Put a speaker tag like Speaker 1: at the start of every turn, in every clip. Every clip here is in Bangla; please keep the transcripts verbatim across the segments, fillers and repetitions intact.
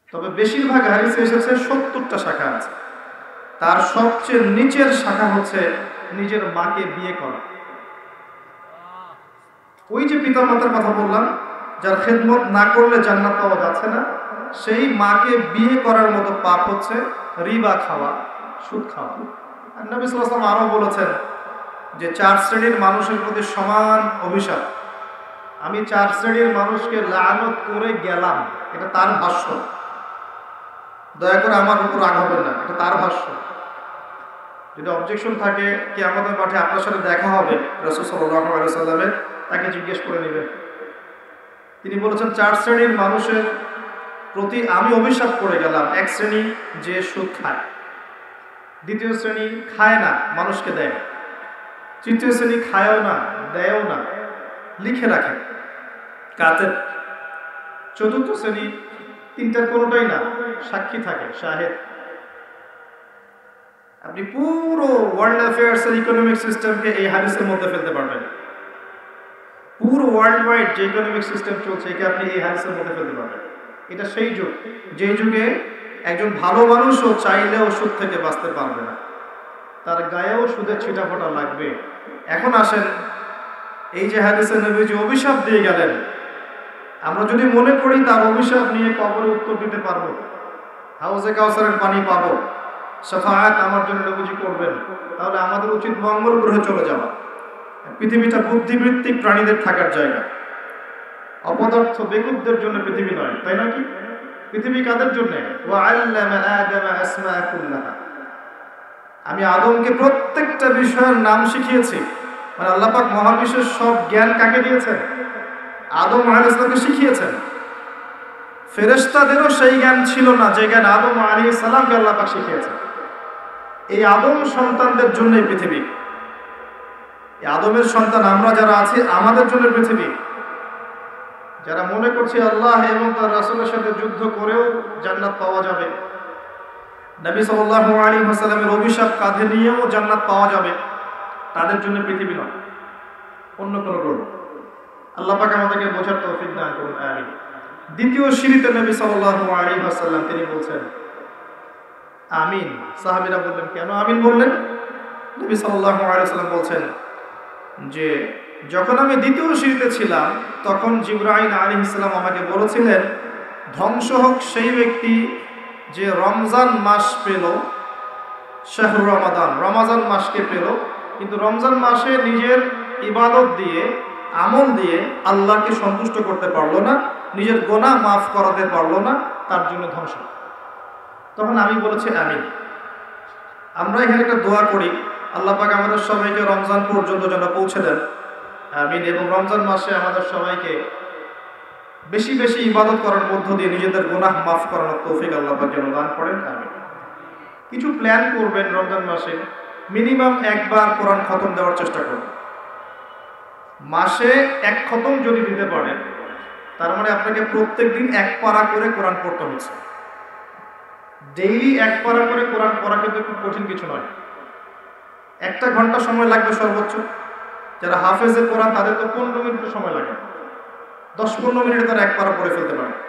Speaker 1: তবে বেশিরভাগ হাদিসে এসেছে সত্তরটা শাখা আছে। তার সবচেয়ে নিচের শাখা হচ্ছে নিজের মাকে বিয়ে করা। ওই যে পিতামাতার কথা বললাম, যার খেদমত না করলে জান্নাত পাওয়া যাচ্ছে না, সেই মাকে বিয়ে করার মতো পাপ হচ্ছে রিবা খাওয়া, সুদ খাওয়া। আর নবী সাল্লাল্লাহু আলাইহি ওয়াসাল্লাম আরও বলেছেন যে চার শ্রেণীর মানুষের প্রতি সমান অভিশাপ। আমি চার শ্রেণীর মানুষকে লানত করে গেলাম, এটা তার ভাষ্য, দয়া করে আমার উপর রাগ হবেন না, এটা তার ভাষ্য। যদি অবজেকশন থাকে কি আমাদের মাঠে আপনার সাথে দেখা হবে রাসূল সাল্লাল্লাহু আলাইহি ওয়াসাল্লামের, তাকে জিজ্ঞেস করে নেবেন। তিনি বলেছেন চার শ্রেণীর মানুষের প্রতি আমি অভিশাপ করে গেলাম। এক শ্রেণী যে সুদ খায়, দ্বিতীয় শ্রেণী খায় না মানুষকে দেয়, তৃতীয় শ্রেণী খায়ও না দেয়ও না, লিখে রাখে কাতেব, চতুর্থ শ্রেণী তিনটার কোনোটাই না, সাক্ষী থাকে, শাহেদ। আপনি পুরো ওয়ার্ল্ড অ্যাফেয়ার্স এর ইকোনমিক সিস্টেমকে এই হাদিসের মধ্যে ফেলতে পারবেন। পুরো ওয়ার্ল্ড ওয়াইড যে ইকোনমিক সিস্টেম চলছে একে আপনি এই হাদিসের মধ্যে ফেলতে পারবেন। এটা সেই যুগ, যে যুগে একজন ভালো মানুষও চাইলেও সুদ থেকে বাঁচতে পারবে না, তার গায়েও সুদের ছিটাফোঁটা লাগবে। এখন আসেন, এই যে হাদিসে নবী যে অভিশাপ দিয়ে গেলেন, আমরা যদি মনে করি তার অভিশাপ নিয়ে কবরে উত্তর দিতে পারবো, হাউজে কাউসারের পানি পাবো, শাফাআত আমার জন্য নবীজি করবেন, তাহলে আমাদের উচিত মঙ্গল গ্রহে চলে যাওয়া। পৃথিবীটা বুদ্ধিবৃত্তিক প্রাণীদের থাকার জায়গা, অপদার্থ বেকুবদের জন্য পৃথিবী নয়, তাই না? কি পৃথিবী কাদের জন্য? ওয়া আল্লামা আদামা আসমা কুল্লাহা, আমি আদমকে প্রত্যেকটা বিষয়ের নাম শিখিয়েছি। মানে আল্লাহ পাক মহাবিশ্বের সব জ্ঞান কাকে দিয়েছেন? আদম আলাইহিস সালামকে শিখিয়েছেন। ফেরেশতাদেরও সেই জ্ঞান ছিল না যে জ্ঞান আদম আলাইহিস সালামকে আল্লাহ পাক শিখিয়েছেন। এই আদম সন্তানদের জন্যই পৃথিবী, এই আদমের সন্তান আমরা যারা আছি আমাদের জন্য পৃথিবী। যারা মনে করছে আল্লাহ এবং তার রাসূলের সাথে যুদ্ধ করেও জান্নাত পাওয়া যাবে, নবী সাল্লাল্লাহু আলাইহি ওয়াসাল্লামের অভিশাপ কাঁধে নিয়েও জান্নাত পাওয়া যাবে, তাদের জন্য পৃথিবী নয়, অন্য কোনো গ্রহ। আল্লাহ পাক আমাদেরকে বোঝার তৌফিক দান করুন, আমিন। দ্বিতীয় সিঁড়িতে নবী সাল্লাল্লাহু আলাইহি ওয়াসাল্লাম তিনি বলছেন আমিন। সাহাবীরা বললেন, কেন আমিন বললেন? নবী সাল্লাল্লাহু আলাইহি ওয়াসাল্লাম বলছেন যে যখন আমি দ্বিতীয় সিঁড়িতে ছিলাম তখন জিবরাইল আলাইহিস সালাম আমাকে বলেছিলেন, ধ্বংস হোক সেই ব্যক্তি যে রমজান মাস পেল, শাহরু রমাদান, রমাজান মাসকে পেল, কিন্তু রমজান মাসে নিজের ইবাদত দিয়ে আমল দিয়ে আল্লাহকে সন্তুষ্ট করতে পারলো না, নিজের গোনাহ মাফ করাতে পারলো না, তার জন্য ধ্বংস। তখন আমি বলেছি আমিন। আমরা এখানে একটা দোয়া করি, আল্লাহ পাক আমাদের সবাইকে রমজান পর্যন্ত যেন পৌঁছে দেন, আমিন। এবং রমজান মাসে আমাদের সবাইকে বেশি বেশি ইবাদত করার মধ্য দিয়ে নিজেদের গুনাহ মাফ করানোর তৌফিক আল্লাহ পাক যেন দান করেন, আমিন। কিছু প্ল্যান করবেন রমজান মাসে, মিনিমাম একবার কোরআন খতম দেওয়ার চেষ্টা করবেন। মাসে এক খতম যদি দিতে পারেন, তার মানে আপনাকে প্রত্যেক দিন এক পারা করে কোরআন পড়তে হচ্ছে। ডেইলি এক পারা করে কোরআন পড়া কিন্তু খুব কঠিন কিছু নয়, একটা ঘন্টা সময় লাগবে সর্বোচ্চ। যারা হাফেজে কোরআন তাদের তো পনেরো মিনিটের সময় লাগে, দশ পনেরো মিনিটে তারা এক পারা পড়ে ফেলতে পারে।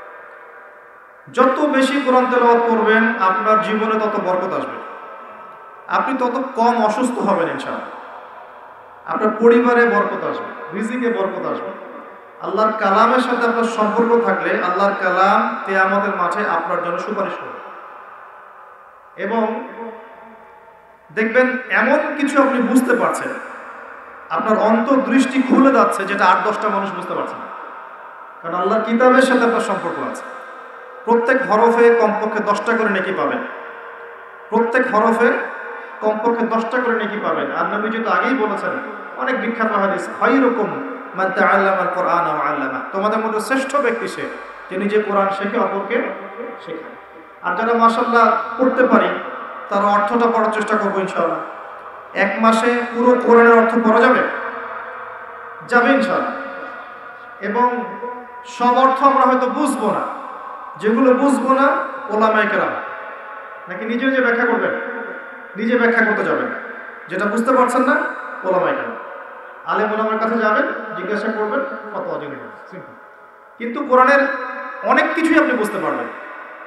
Speaker 1: যত বেশি কোরআন তেলাওয়াত করবেন আপনার জীবনে তত বরকত আসবে, আপনি তত কম অসুস্থ হবেন ইনশাআল্লাহ, আপনার পরিবারে বরকত আসবে, রিজিকে বরকত আসবে। আল্লাহর কালামের সাথে আপনার সম্পর্ক থাকলে আল্লাহর কালাম কিয়ামতের মাঠে আপনার জন্য সুপারিশ করবে। এবং দেখবেন এমন কিছু আপনি বুঝতে পারছেন, আপনার অন্তর্দৃষ্টি খুলে যাচ্ছে, যেটা আট দশটা মানুষ বুঝতে পারছে না। কারণ আল্লাহর কিতাবের সাথে আপনার সম্পর্ক আছে। প্রত্যেক হরফে কমপক্ষে দশটা করে নেকি পাবেন, প্রত্যেক হরফে কমপক্ষে দশটা করে নেকি পাবেন। আর নবীজি তো আগেই বলেছেন, অনেক বিখ্যাত হাদিস, খায়রুকুম মান তাআল্লামাল কুরআন ওয়া আল্লামা, তোমাদের মধ্যে শ্রেষ্ঠ ব্যক্তি সে যে নিজে কোরআন শেখে অপরকে শেখায়। আর যারা মাশাআল্লাহ পড়তে পারি তার অর্থটা পড়ার চেষ্টা করবো ইনশাআল্লাহ। এক মাসে পুরো কোরআনের অর্থ পড়া যাবে যাবে ইনশাআল্লাহ। এবং সব অর্থ আমরা হয়তো বুঝবো না, যেগুলো বুঝবো না ওলামায়ে কেরাম, নাকি নিজে যে ব্যাখ্যা করবেন, নিজে ব্যাখ্যা করতে যাবেন, যেটা বুঝতে পারছেন না ওলামায়ে কেরাম, আলেম ওলামার কাছে যাবেন, জিজ্ঞাসা করবেন, ফতোয়া জেনে নেবেন, সিম্পল। কিন্তু কোরআনের অনেক কিছুই আপনি বুঝতে পারবেন,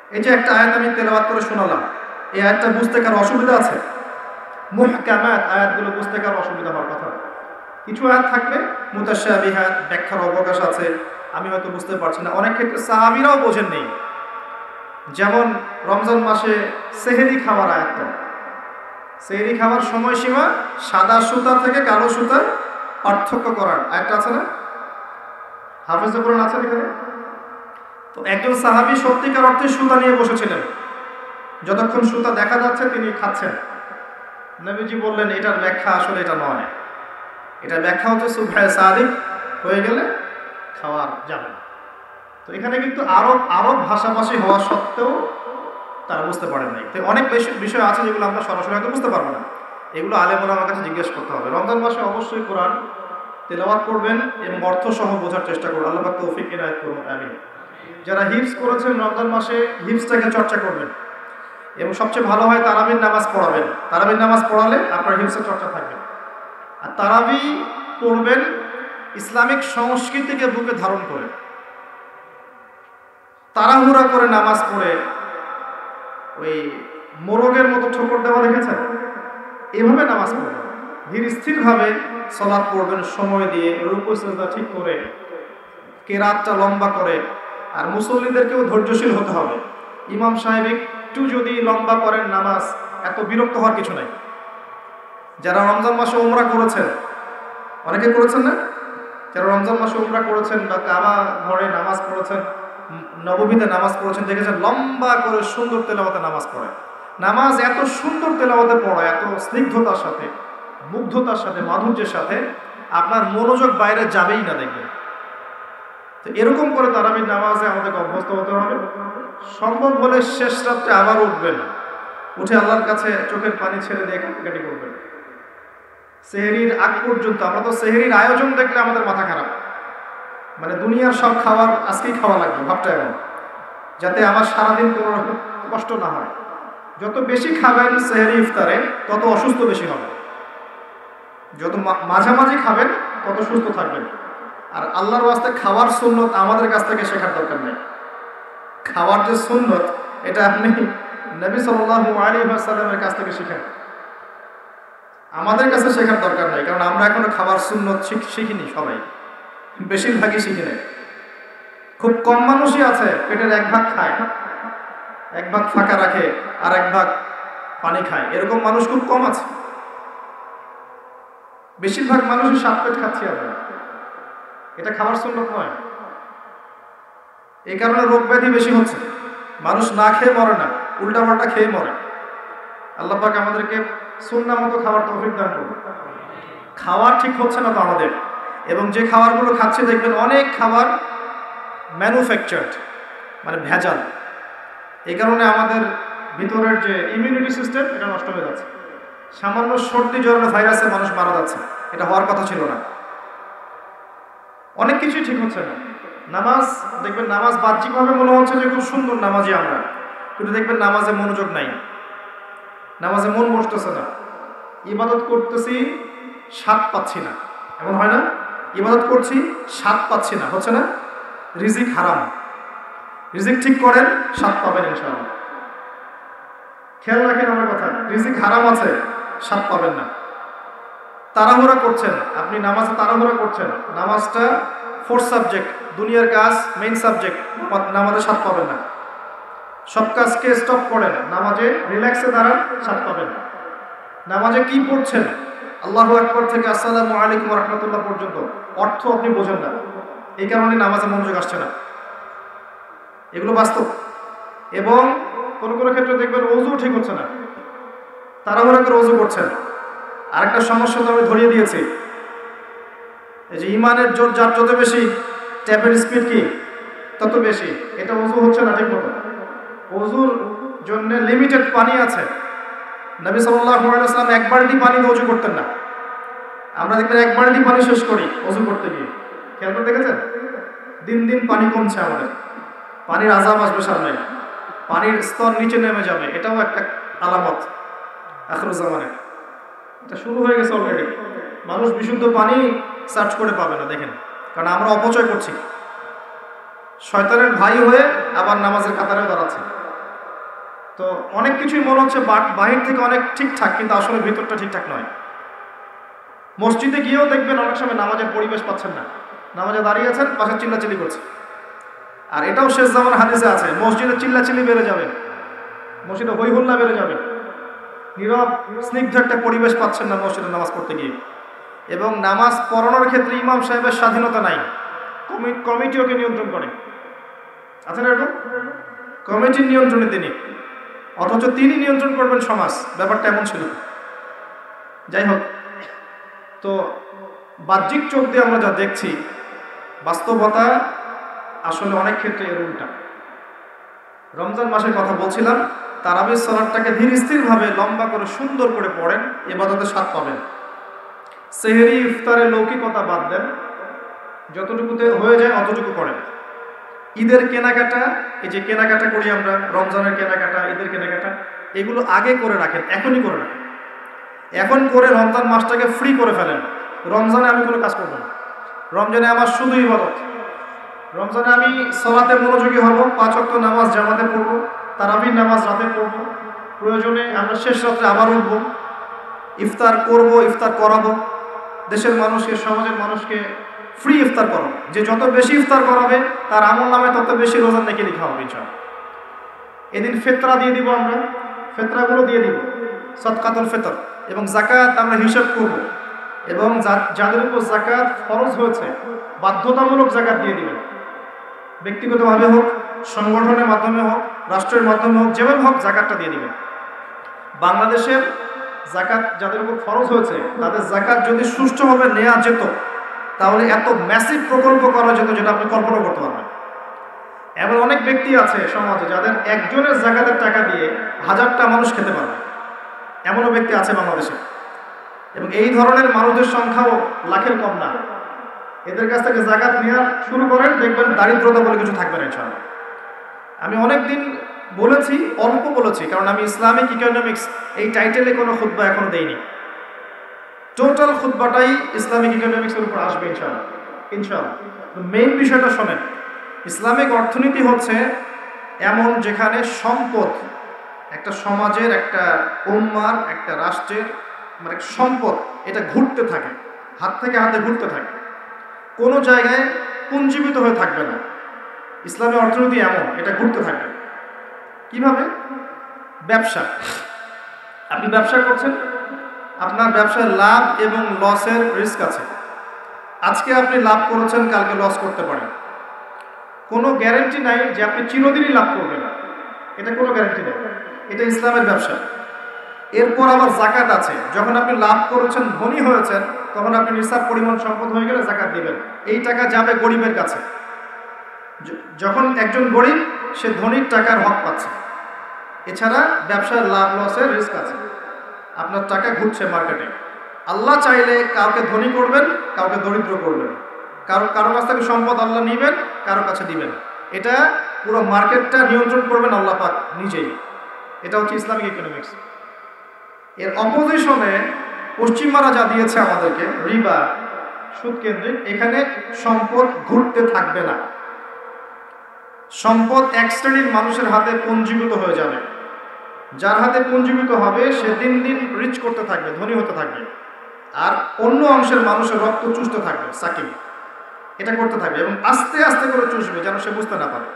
Speaker 1: এই যে একটা আয়াত আমি তেলাওয়াত করে শোনালাম, এই আয়াতটা বুঝতে কারো অসুবিধা আছে? মুহকামাত আয়াতগুলো বুঝতে কারো অসুবিধা হওয়ার কথা। কিছু আয়াত থাকবে মুতাশাবিহাত, ব্যাখ্যার অবকাশ আছে, আমি হয়তো বুঝতে পারছি না। অনেক ক্ষেত্রে সাহাবীরাও বোঝেন নেই। যেমন রমজান মাসে সেহরি খাওয়ার আয়াতটা, সেহরি খাওয়ার সময়সীমা সাদা সুতা থেকে কালো সুতার পার্থক্য করার আয়াতটা আছে না? হাফেজে কোরআন আছে এখানে। তো একজন সাহাবী সত্যিকার অর্থে সুতা নিয়ে বসেছিলেন, যতক্ষণ সুতা দেখা যাচ্ছে তিনি খাচ্ছেন। নবীজি বললেন এটার ব্যাখ্যা আসলে এটা নয়, এটার ব্যাখ্যা হচ্ছে সুবহায় সাদিক হয়ে গেলে খাওয়ার যাবে না। তো এখানে কিন্তু আরব আরব ভাষাভাষী হওয়া সত্ত্বেও তারা বুঝতে পারেন নাই। তো অনেক বেশি বিষয় আছে যেগুলো আমরা সরাসরি হয়তো বুঝতে পারবো না, এগুলো আলেমরা আমার কাছে জিজ্ঞেস করতে হবে। রমজান মাসে অবশ্যই কোরআন তেলাওয়াত করবেন এবং অর্থ সহ বোঝার চেষ্টা করুন। আল্লাহ পাক তৌফিক ইনায়াত করুন, আমিন। যারা হিফজ করেছেন রমজান মাসে হিফজটাকে চর্চা করবেন এবং সবচেয়ে ভালো হয় তারাবির নামাজ পড়াবেন। তারাবির নামাজ পড়ালে আপনার হিফজের চর্চা থাকবে। আর তারাবি পড়বেন ইসলামিক সংস্কৃতিকে বুকে ধারণ করে, তাড়াহুড়া করে নামাজ পড়ে ওই মোরগের মতো ঠোকর দেওয়া দেখেছেন, এভাবে নামাজ পড়বেন। ধীর স্থিরভাবে সালাত পড়বেন, সময় দিয়ে রুকু সিজদা ঠিক করে, কেরাতটা লম্বা করে। আর মুসল্লিদেরকেও ধৈর্যশীল হতে হবে। ইমাম সাহেব একটু যদি লম্বা করেন নামাজ, এত বিরক্ত হওয়ার কিছু নাই। যারা রমজান মাসে উমরা করেছেন, অনেকে করেছেন না, যারা রমজান মাসে উমরা করেছেন বা কাবা ঘরে নামাজ পড়েছেন, নববীতে নামাজ পড়েছেন, দেখেছেন লম্বা করে সুন্দর তেলাওয়াতে নামাজ পড়ে। নামাজ এত সুন্দর তেলাওয়াতে পড়া, এত স্নিগ্ধতার সাথে, মুগ্ধতার সাথে, মাধুর্যের সাথে, আপনার মনোযোগ বাইরে যাবেই না দেখবেন। তো এরকম করে তারাবির নামাজে আমাদেরকে অভ্যস্ত হতে হবে। সম্ভব হলে শেষ রাত্রে আবার উঠবেন, উঠে আল্লাহর কাছে চোখের পানি ছেড়ে দিয়ে কাটাকাটি করবেন। সেহরির আগ পর্যন্ত আমরা তো সেহরির আয়োজন দেখলে আমাদের মাথা খারাপ, মানে দুনিয়ার সব খাবার আজকেই খাওয়া লাগবে ভাবটা এমন, যাতে আমার সারাদিন কোনো কষ্ট না হয়। যত বেশি খাবেন সেহরি ইফতারে তত অসুস্থ বেশি হবে, যত মাঝামাঝি খাবেন তত সুস্থ থাকবেন। আর আল্লাহর ওয়াস্তে খাওয়ার সুন্নত আমাদের কাছ থেকে শেখার দরকার নেই। খাওয়ার যে সুন্নত এটা আপনি নবী সাল্লাল্লাহু আলাইহি ওয়াসাল্লামের কাছ থেকে শিখেন, আমাদের কাছে শেখার দরকার নাই। কারণ আমরা এখনো খাবার সুন্নত শিখিনি, সবাই বেশিরভাগই শিখি নাই। খুব কম মানুষই আছে পেটের এক ভাগ খায়, এক ভাগ ফাঁকা রাখে, আর এক ভাগ পানি খায়, এরকম মানুষ খুব কম আছে। বেশিরভাগ মানুষই সাত পেট খাচ্ছি আমরা, এটা খাবার সুন্নত নয়। এই কারণে রোগ ব্যাধি বেশি হচ্ছে, মানুষ না খেয়ে মরে না, উল্টা পাল্টা খেয়ে মরে। আল্লাহ পাক আমাদেরকে সুন্নাহ মতো খাবার তৌফিক দান করুন। খাওয়ার ঠিক হচ্ছে না তো আমাদের, এবং যে খাবারগুলো খাচ্ছে দেখবেন অনেক খাবার ম্যানুফ্যাকচার্ড, মানে ভেজাল। এই কারণে আমাদের ভিতরের যে ইমিউনিটি সিস্টেম এটা নষ্ট হয়ে যাচ্ছে। সামান্য সর্দি জ্বর ভাইরাসে মানুষ মারা যাচ্ছে, এটা হওয়ার কথা ছিল না। অনেক কিছুই ঠিক হচ্ছে না। নামাজ দেখবেন, নামাজ বাহ্যিকভাবে মনে হচ্ছে যে খুব সুন্দর নামাজি আমরা, কিন্তু দেখবেন নামাজে মনোযোগ নাই, নামাজে মন বসতেছে না। ইবাদত করতেছি স্বাদ পাচ্ছি না, এমন হয় না? ইবাদত করছি স্বাদ পাচ্ছি না, হচ্ছে না? রিজিক হারাম। রিজিক ঠিক করেন, স্বাদ পাবেন ইনশাআল্লাহ। খেয়াল রাখেন আমার কথা, রিজিক হারাম আছে, স্বাদ পাবেন না। তাড়াহুড়া করছেন আপনি, নামাজে তাড়াহুড়া করছেন, নামাজটা ফোর্থ সাবজেক্ট, দুনিয়ার কাজ মেইন সাবজেক্ট, নামাজে স্বাদ পাবেন না। সব কাজকে স্টপ করেন, নামাজে রিল্যাক্সে দাঁড়ান, স্বাদ পাবেন। নামাজে কি পড়ছেন, আল্লাহু আকবার থেকে আসসালামু আলাইকুম ওয়া রাহমাতুল্লাহ পর্যন্ত অর্থ আপনি বোঝেন না, এই কারণে নামাজে মনোযোগ আসছে না। এগুলো বাস্তব। এবং কোন কোন ক্ষেত্রে দেখবেন ওযু ঠিক হচ্ছে না, তাড়াহুড়া করে ওযু করছেন। আরেকটা সমস্যা তো আমি ধরিয়ে দিয়েছি, এই যে ইমানের জোর যার যত বেশি, ট্যাপের স্পিড কি তত বেশি, এটা ওযু হচ্ছে না ঠিক মতো। ওযুর জন্য লিমিটেড পানি আছে। নবী সাল্লাল্লাহু আলাইহি ওয়াসাল্লাম এক বালতি পানি ওযু করতেন না, আমরা দেখবেন এক বালতি পানি শেষ করি ওযু করতে গিয়ে। খেয়াল করে দেখেছেন? দিন দিন পানি কমছে আমাদের, পানির আযাব আসবে সামনে, পানির স্তর নিচে নেমে যাবে, এটাও একটা আলামত আখির জামানের। এটা শুরু হয়ে গেছে অলরেডি। মানুষ বিশুদ্ধ পানি সার্চ করে পাবে না, দেখেন, কারণ আমরা অপচয় করছি। শয়তানের ভাই হয়ে আবার নামাজের কাতারে দাঁড়াচ্ছি। তো অনেক কিছুই মনে হচ্ছে বাহির থেকে অনেক ঠিকঠাক, কিন্তু আসলে ভিতরটা ঠিকঠাক নয়। মসজিদে গিয়েও দেখবেন অনেক সময় নামাজের পরিবেশ পাচ্ছেন না, নামাজে দাঁড়িয়ে আছেন, পাশে চিল্লাচিল্লি করছে। আর এটাও শেষ জামার হাদিসে আছে, মসজিদে চিল্লাচিল্লি বেড়ে যাবে, মসজিদে হই হুল্লা বেড়ে যাবে, নীরব স্নিগ্ধ একটা পরিবেশ পাচ্ছেন না মসজিদে নামাজ পড়তে গিয়ে। এবং নামাজ পড়ানোর ক্ষেত্রে ইমাম সাহেবের স্বাধীনতা নাই, কমিটি ওকে নিয়ন্ত্রণ করে। আছেন এরকম? কমিটির নিয়ন্ত্রণে তিনি, অথচ তিনি নিয়ন্ত্রণ করবেন সমাজ। ব্যাপারটা এমন ছিল। যাই হোক, তো বাহ্যিক চোখ দিয়ে আমরা যা দেখছি, বাস্তবতা আসলে অনেক ক্ষেত্রে এর উল্টা। রমজান মাসের কথা বলছিলাম, তারাবির সালাতটাকে ধীর স্থিরভাবে লম্বা করে সুন্দর করে পড়েন, ইবাদতের স্বাদ পাবেন। সেহরি ইফতারে লৌকিকতা বাদ দেন, যতটুকুতে হয়ে যায় অতটুকু করেন। ঈদের কেনাকাটা, এই যে কেনাকাটা করি আমরা, রমজানের কেনাকাটা, ঈদের কেনাকাটা, এগুলো আগে করে রাখেন, এখনই করে রাখেন। এখন করে রমজান মাসটাকে ফ্রি করে ফেলেন। রমজানে আমি কোনো কাজ করব না, রমজানে আমার শুধু ইবাদত। রমজানে আমি সালাতে মনোযোগী হব, পাঁচ ওয়াক্ত নামাজ জামাতে পড়ব, তারাবির নামাজ রাতে পড়ব, প্রয়োজনে আমরা শেষ রাত্রে আবার উঠব, ইফতার করব, ইফতার করাবো, দেশের মানুষকে, সমাজের মানুষকে ফ্রি ইফতার করাবো। যে যত বেশি ইফতার করাবে তার আমল নামে তত বেশি রোজার নাকি লেখা হবে ইনশাআল্লাহ। এদিন ফেতরা দিয়ে দিব, আমরা ফেতরাগুলো দিয়ে দিব, সদকাতুল ফিতর এবং যাকাত আমরা হিসাব করব। এবং যাদের উপর যাকাত ফরজ হয়েছে বাধ্যতামূলক যাকাত দিয়ে দিবেন। ব্যক্তিগতভাবে হোক, সংগঠনের মাধ্যমে হোক, রাষ্ট্রের মাধ্যমে হোক, যেভাবে হোক যাকাতটা দিয়ে দিবেন। বাংলাদেশের যাকাত যাদের উপর ফরজ হয়েছে তাদের যাকাত যদি সুষ্ঠুভাবে নেওয়া যেত, তাহলে এত ম্যাসিভ প্রকল্প করা যেত যেটা আপনি কল্পনা করতে পারবেন। এমন অনেক ব্যক্তি আছে সমাজে যাদের একজনের যাকাতের টাকা দিয়ে হাজারটা মানুষ খেতে পারবে, এমনও ব্যক্তি আছে বাংলাদেশে। এবং এই ধরনের মানুষদের সংখ্যাও লাখের কম না। এদের কাছ থেকে যাকাত নেওয়া শুরু করেন, দেখবেন দারিদ্রতা বলে কিছু থাকবে না ইনশাআল্লাহ। আমি অনেক দিন বলেছি, অল্প বলেছি, কারণ আমি ইসলামিক ইকোনমিক্স এই টাইটেলে কোনো খুতবা এখনো দেইনি। টোটাল খুতবাটাই ইসলামিক ইকোনমিক্সের উপর আসবে ইনশাআল্লাহ। ইনশাআল্লাহ মেইন বিষয়টা শোনেন। ইসলামিক অর্থনীতি হচ্ছে এমন যেখানে সম্পদ একটা সমাজের, একটা উম্মার, একটা রাষ্ট্রের মানে সম্পদ এটা ঘুরতে থাকে, হাত থেকে হাতে ঘুরতে থাকে, কোনো জায়গায় পুঞ্জীবিত হয়ে থাকবে না। ইসলামী অর্থনীতি এমন, এটা ঘুরতে থাকবে। কিভাবে? ব্যবসা। আপনি ব্যবসা করছেন, আপনার ব্যবসায় লাভ এবং লসের রিস্ক আছে। আজকে আপনি লাভ করেছেন, কালকে লস করতে পারেন। কোনো গ্যারান্টি নাই যে আপনি চিরদিনই লাভ করবেন, এটা কোনো গ্যারান্টি নেই। এটা ইসলামের ব্যবসা। এরপর আবার যাকাত আছে। যখন আপনি লাভ করেছেন, ধনী হয়েছেন, তখন আপনি নিসাব পরিমাণ সম্পদ হয়ে গেলে যাকাত দিবেন। এই টাকা যাবে গরিবের কাছে। যখন একজন গরিব, সে ধনীর টাকার হক পাচ্ছে। এছাড়া ব্যবসার লাভ লসের রিস্ক আছে, আপনার টাকা ঘুরছে মার্কেটে। আল্লাহ চাইলে কাউকে ধনী করবেন, কাউকে দরিদ্র করবেন, কারো কারো কাছ থেকে সম্পদ আল্লাহ নিবেন, কারো কাছে দিবেন। এটা পুরো মার্কেটটা নিয়ন্ত্রণ করবেন আল্লাহ পাক নিজেই। এটা হচ্ছে ইসলামিক ইকোনমিক্স। এর অপোজিশনে পশ্চিমারা যা দিয়েছে আমাদেরকে, রিবা, সুদ কেন্দ্রিক, এখানে সম্পদ ঘুরতে থাকবে না। সম্পদ এক শ্রেণীর মানুষের হাতে পুঞ্জীভূত হয়ে যাবে। যার হাতে পুঞ্জীভূত হবে সে দিন দিন রিচ করতে থাকবে, ধনী হতে থাকবে। আর অন্য অংশের মানুষের রক্ত চুষতে থাকবে, সাকিম এটা করতে থাকবে এবং আস্তে আস্তে করে চুষবে যেন সে বুঝতে না পারে।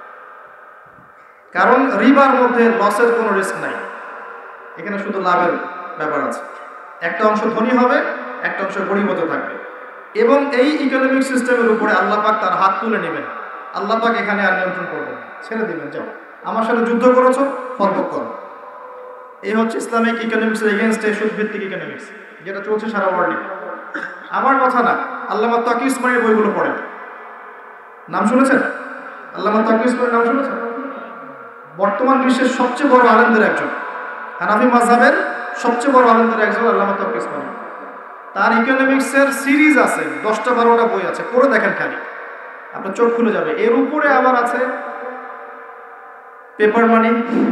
Speaker 1: কারণ রিবার মধ্যে লসের কোনো রিস্ক নাই, এখানে শুধু লাভের ব্যাপার আছে। একটা অংশ ধনী হবে, একটা অংশ গরিব হতে থাকবে। এবং এই ইকোনমিক সিস্টেমের উপরে আল্লাহ পাক তার হাত তুলে নেবেন। আল্লাহ পাক এখানে আর নিয়ন্ত্রণ করবেন, ছেড়ে দিবেন, যাও আমার সাথে যুদ্ধ করেছো, ফলভোগ করো। এই হচ্ছে ইসলামিক ইকোনমিক্সের এগেনস্টে সুদভিত্তিক ইকোনমিক্স, যেটা চলছে সারা ওয়ার্ল্ডে। আমার কথা না, আল্লামা তাকি উসমানীর বইগুলো পড়েন। নাম শুনেছেন? আল্লামা তাকি উসমানীর নাম শুনেছেন? বর্তমান বিশ্বের সবচেয়ে বড় আলেমদের একজন, হানাফি মাযহাবের সবচেয়ে বড় আলেমদের একজন আল্লামা তাকি উসমানী। তার ইকোনমিক্সের সিরিজ আছে, দশটা বারোটা বই আছে, পড়ে দেখেন খালি, আপনার চোখ খুলে যাবে। এর উপরে আবার আছে paper money,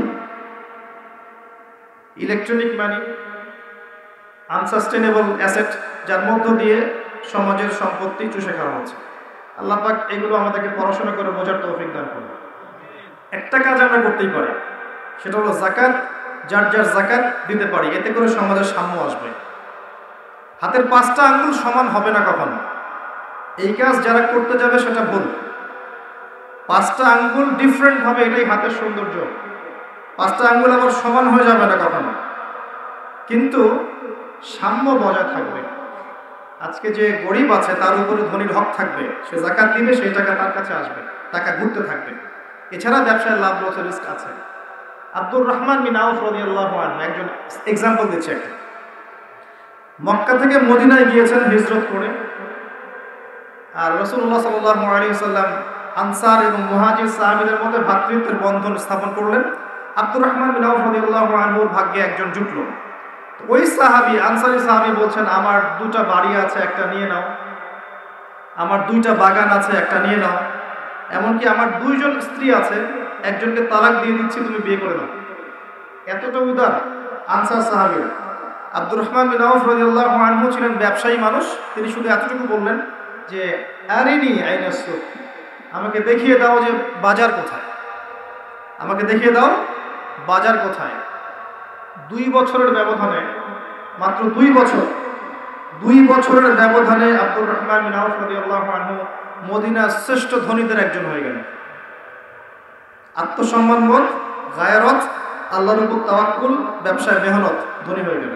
Speaker 1: electronic money, unsustainable asset, যার মধ্য দিয়ে সমাজের সম্পত্তি চুষে খাওয়া হচ্ছে। আল্লাহ পাক এগুলো আমাদেরকে পড়াশোনা করে বোঝার তৌফিক দান করুন। একটা কাজ আমরা করতেই পারি, সেটা হলো জাকাত যার যার জাকাত দিতে পারি, এতে করে সমাজের সাম্য আসবে। হাতের পাঁচটা আঙ্গুল সমান হবে না কখনো, এই কাজ যারা করতে যাবে সেটা ভুল। পাঁচটা আঙ্গুল ডিফারেন্ট হবে, এটাই হাতের সৌন্দর্য। পাঁচটা আঙ্গুল আবার সমান হয়ে যাবে না কখনো, কিন্তু সাম্য বজায় থাকবে। আজকে যে গরিব আছে তার উপরে ধনীর হক থাকবে, সে জাকাত দিবে, সেই টাকা তার কাছে আসবে, টাকা ঘুরতে থাকবে। এছাড়া ব্যবসায় লাভ লস রিস্ক আছে। আব্দুর রহমান বিন আউফ রাদিয়াল্লাহু আনহু একজন এক্সাম্পল দিচ্ছে একটা। মক্কা থেকে মদিনায় গিয়েছেন হিজরত করে, আর রাসূলুল্লাহ সাল্লাল্লাহু আলাইহি ওয়াসাল্লাম আনসার এবং মুহাজির সাহাবীদের মধ্যে ভ্রাতৃত্বের বন্ধন স্থাপন করলেন। আব্দুর রহমান বিন আউফ রাদিয়াল্লাহু আনহুর ভাগ্যে একজন জুটল। ওই সাহাবী, আনসারী সাহাবী বলছেন, আমার দুটা বাড়ি আছে, একটা নিয়ে নাও। আমার দুইটা বাগান আছে, একটা নিয়ে নাও। এমনকি আমার দুইজন স্ত্রী আছে, একজনকে তালাক দিয়ে দিচ্ছি, তুমি বিয়ে করে নাও। এতটা উদার আনসার সাহাবী। আব্দুর রহমান বিন আউফ রাদিয়াল্লাহু আনহু ছিলেন ব্যবসায়ী মানুষ। তিনি শুধু এতটুকু বললেন যে আরিনি আইনাস সুক, আমাকে দেখিয়ে দাও যে বাজার কোথায়, আমাকে দেখিয়ে দাও বাজার কোথায়। দুই বছরের ব্যবধানে, মাত্র দুই বছর দুই বছরের ব্যবধানে আব্দুর রহমান বিন আউফ রাদিয়াল্লাহু আনহু মদিনার শ্রেষ্ঠ ধনীদের একজন হয়ে গেলেন। আত্মসম্মানবোধ, গায়রত, আল্লাহর উপর তাওয়াক্কুল, ব্যবসায় মেহনত, ধনী হয়ে গেলেন।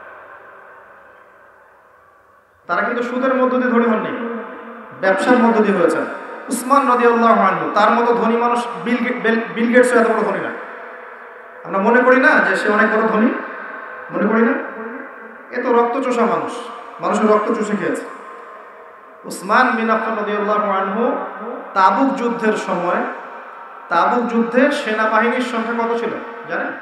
Speaker 1: তারা কিন্তু সুদের মধ্য দিয়ে ধনী হননি, ব্যবসার মধ্য দিয়ে হয়েছেন। উসমান রাদিয়াল্লাহু আনহু, তার মতো ধনী মানুষ বিল বিল গেটস এত বড় ধনী না। আমরা মনে করি না যে সে অনেক বড় ধনী, মনে করি না? এ তো রক্ত চোষা মানুষ, মানুষের রক্ত চুষে খেয়েছে। উসমান বিন আফফান রাদিয়াল্লাহু আনহু তাবুক যুদ্ধের সময়, তাবুক যুদ্ধে সেনাবাহিনীর সংখ্যা কত ছিল জানেন?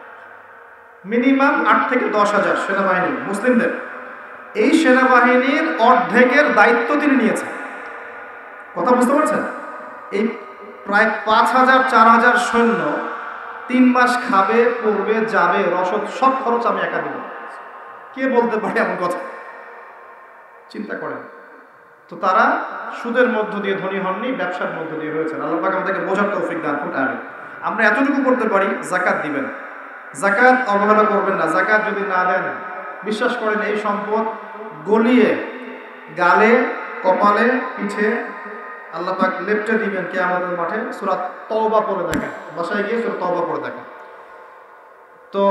Speaker 1: মিনিমাম আট থেকে দশ হাজার সেনাবাহিনী মুসলিমদের। এই সেনাবাহিনীর অর্ধেকের দায়িত্ব তিনি নিয়েছেন। কথা বুঝতে পারছেন? এই প্রায় পাঁচ হাজার চার হাজার সৈন্য তিন মাস খাবে, পড়বে, যাবে, রসদ সব খরচ আমি একা দেব। কে বলতে পারে এমন কথা? চিন্তা করেন তো। তারা সুদের মধ্য দিয়ে ধনী হননি, ব্যবসার মধ্য দিয়ে হয়েছেন। আল্লাহ পাক আমাদেরকে বোঝার তৌফিক দান করুন, আমিন। আমরা এতটুকু করতে পারি, জাকাত দিবেন, জাকাত অবহেলা করবেন না। জাকাত যদি না দেন, বিশ্বাস করেন এই সম্পদ গলিয়ে গালে, কপালে, পিঠে আল্লাহ পাক লেপটে দিবেন কিয়ামতের মাঠে। সূরা তওবা পড়ে দেখেন, বাসায় গিয়ে সূরা তওবা পড়ে দেখেন। তো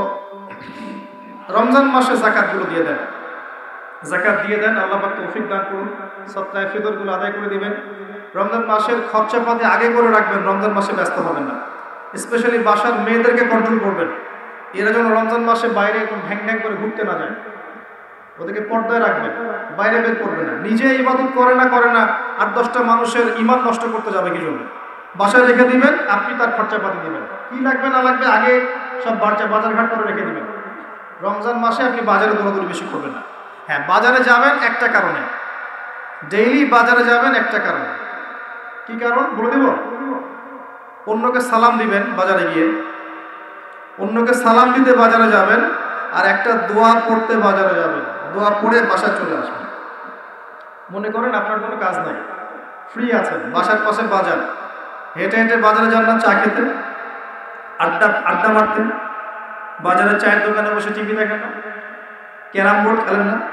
Speaker 1: রমজান মাসে জাকাতগুলো দিয়ে দেন, জাকাত দিয়ে দেন, আল্লাহ পাক তৌফিক দান করুন। সদকায়ে ফিতরগুলো আদায় করে দিবেন। রমজান মাসের খরচাপাতি আগে করে রাখবেন, রমজান মাসে ব্যস্ত হবেন না। স্পেশালি বাসার মেয়েদেরকে কন্ট্রোল করবেন, এরা যেন রমজান মাসে বাইরে একদম ঢ্যাং ঢ্যাং করে ঘুরতে না যায়। ওদেরকে পর্দায় রাখবেন, বাইরে বের করবে না। নিজে ইবাদত করে না করে না আট দশটা মানুষের ইমান নষ্ট করতে যাবে কি জন্য? বাসায় রেখে দিবেন, আপনি তার খরচাপাতি দিবেন, কি লাগবে না লাগবে আগে সব বাচ্চা বাজার ঘাট করে রেখে দিবেন। রমজান মাসে আপনি বাজারে দৌড়াদৌড়ি বেশি করবেন না। হ্যাঁ, বাজারে যাবেন একটা কারণে, ডেইলি বাজারে যাবেন একটা কারণে। কি কারণ বলে দেব? অন্যকে সালাম দিবেন বাজারে গিয়ে, অন্যকে সালাম দিতে বাজারে যাবেন, আর একটা দোয়া পড়তে বাজারে যাবেন, দোয়া পড়ে বাসায় চলে আসবেন। মনে করেন আপনার কোনো কাজ নাই, ফ্রি আছেন, বাসার পাশে বাজার, হেঁটে হেঁটে বাজারে যান না চা খেতে, আড্ডা আড্ডা মারতেন, বাজারে চায়ের দোকানে বসে টিভি দেখেন না, ক্যারাম বোর্ড খেলেন না।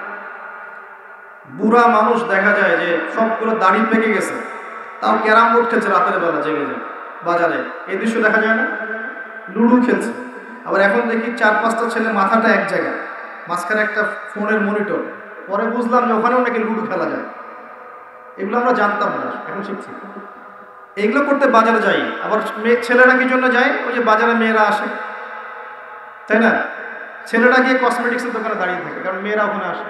Speaker 1: বুড়া মানুষ দেখা যায় যে সবগুলো দাড়ি পেকে গেছে, তাও ক্যারাম বোর্ড খেলছে রাতের বেলা জেগে যায় বাজারে, এই দৃশ্য দেখা যায় না? লুডু খেলছে। আবার এখন দেখি চার পাঁচটা ছেলে মাথাটা এক জায়গায়, মাঝখানে একটা ফোনের মনিটর। পরে বুঝলাম যে ওখানেও নাকি লুডু খেলা যায়। এগুলো আমরা জানতাম না, এখন শিখছি। এইগুলো করতে বাজারে যাই। আবার মেয়ে ছেলেরা কি জন্য যায়? ওই যে বাজারে মেয়েরা আসে, তাই না? ছেলেরা গিয়ে কসমেটিক্সের দোকানে দাঁড়িয়ে থাকে, কারণ মেয়েরা ওখানে আসে।